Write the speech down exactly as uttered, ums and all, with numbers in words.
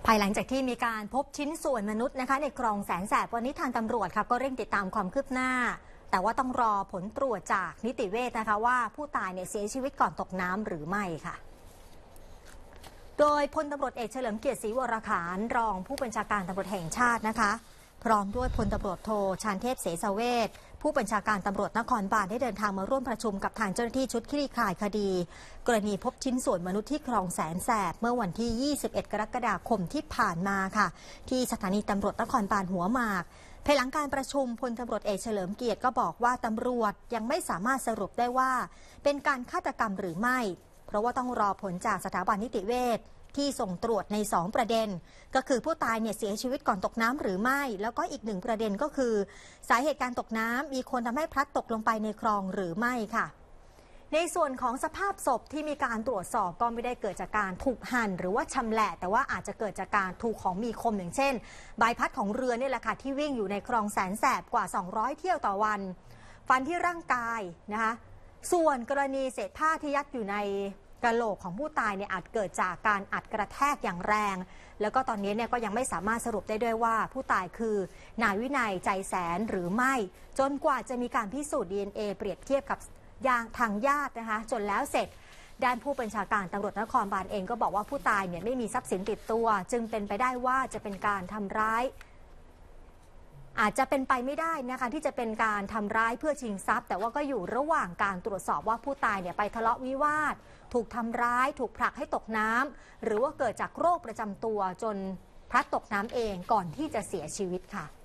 ภายหลังจากที่มีการพบชิ้นส่วนมนุษย์นะคะในคลองแสนแสบวันนี้ทางตำรวจค่ะก็เร่งติดตามความคืบหน้าแต่ว่าต้องรอผลตรวจจากนิติเวชนะคะว่าผู้ตายเนี่ยเสียชีวิตก่อนตกน้ำหรือไม่ค่ะโดยพลตำรวจเอกเฉลิมเกียรติศรีวรขานรองผู้บัญชาการตำรวจแห่งชาตินะคะพร้อมด้วยพลตำรวจโทชาญเทพเสสเวชผู้บัญชาการตำรวจนครบาลได้เดินทางมาร่วมประชุมกับทางเจ้าหน้าที่ชุดคลี่คลายคดีกรณีพบชิ้นส่วนมนุษย์ที่คลองแสนแสบเมื่อวันที่ยี่สิบเอ็ดกรกฎาคมที่ผ่านมาค่ะที่สถานีตำรวจนครบาลหัวหมากภายหลังการประชุมพลตำรวจเอกเฉลิมเกียรติก็บอกว่าตำรวจยังไม่สามารถสรุปได้ว่าเป็นการฆาตกรรมหรือไม่เพราะว่าต้องรอผลจากสถาบันนิติเวชที่ส่งตรวจในสองประเด็นก็คือผู้ตายเนี่ยเสียชีวิตก่อนตกน้ำหรือไม่แล้วก็อีกหนึ่งประเด็นก็คือสาเหตุการตกน้ำมีคนทำให้พลัดตกลงไปในคลองหรือไม่ค่ะในส่วนของสภาพศพที่มีการตรวจสอบก็ไม่ได้เกิดจากการถูกหั่นหรือว่าชำแหละแต่ว่าอาจจะเกิดจากการถูกของมีคมอย่างเช่นใบพัดของเรือนี่แหละค่ะที่วิ่งอยู่ในคลองแสนแสบกว่าสองร้อยเที่ยวต่อวันฟันที่ร่างกายนะคะส่วนกรณีเศษผ้าที่ยัดอยู่ในกะโหลกของผู้ตายเนี่ยอาจเกิดจากการอัดกระแทกอย่างแรงแล้วก็ตอนนี้เนี่ยก็ยังไม่สามารถสรุปได้ด้วยว่าผู้ตายคือนายวินัยใจแสนหรือไม่จนกว่าจะมีการพิสูจน์ ดี เอ็น เอ เปรียบเทียบกับยางทางญาตินะคะจนแล้วเสร็จด้านผู้บัญชาการตำรวจนครบาลเองก็บอกว่าผู้ตายเนี่ยไม่มีทรัพย์สินติดตัวจึงเป็นไปได้ว่าจะเป็นการทำร้ายอาจจะเป็นไปไม่ได้นะคะที่จะเป็นการทำร้ายเพื่อชิงทรัพย์แต่ว่าก็อยู่ระหว่างการตรวจสอบว่าผู้ตายเนี่ยไปทะเลาะวิวาทถูกทำร้ายถูกผลักให้ตกน้ำหรือว่าเกิดจากโรคประจำตัวจนพลัดตกน้ำเองก่อนที่จะเสียชีวิตค่ะ